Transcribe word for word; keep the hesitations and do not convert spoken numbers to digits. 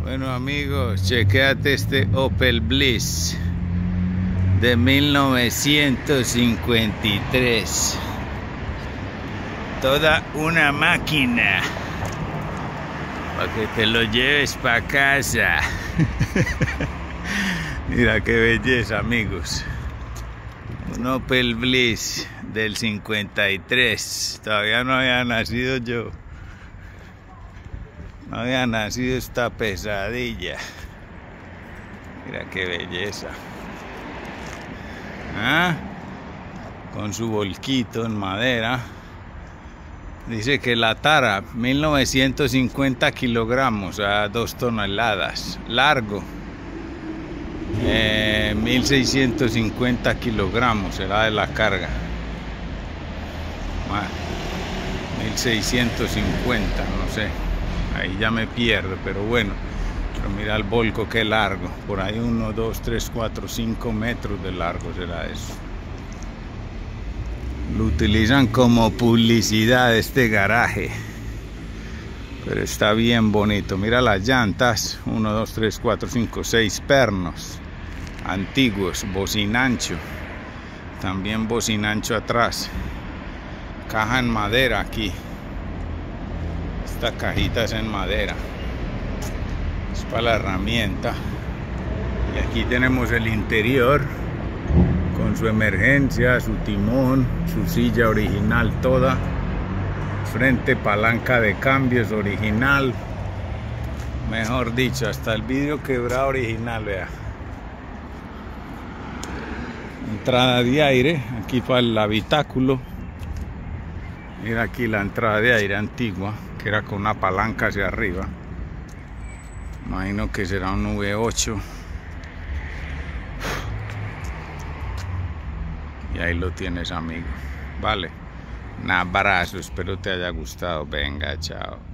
Bueno amigos, chequéate este Opel Bliss de mil novecientos cincuenta y tres. Toda una máquina para que te lo lleves para casa. Mira qué belleza, amigos. Un Opel Bliss del cincuenta y tres. Todavía no había nacido yo. No había nacido esta pesadilla. Mira qué belleza. ¿Ah? Con su volquito en madera. Dice que la tara, mil novecientos cincuenta kilogramos, a dos toneladas. Largo, eh, mil seiscientos cincuenta kilogramos será de la carga. mil seiscientos cincuenta, no sé. Ahí ya me pierdo, pero bueno. Pero mira el volco, qué largo. Por ahí uno, dos, tres, cuatro, cinco metros de largo será eso. Lo utilizan como publicidad este garaje. Pero está bien bonito. Mira las llantas. uno, dos, tres, cuatro, cinco, seis pernos. Antiguos. Bocinancho. También bocinancho atrás. Caja en madera aquí. Esta cajita es en madera. Es para la herramienta. Y aquí tenemos el interior. Con su emergencia, su timón, su silla original toda. Frente, palanca de cambios original. Mejor dicho, hasta el vidrio quebrado original, vea. Entrada de aire, aquí para el habitáculo. Mira aquí la entrada de aire antigua, que era con una palanca hacia arriba. Imagino que será un V ocho. Y ahí lo tienes, amigo. Vale. Un abrazo, espero te haya gustado. Venga, chao.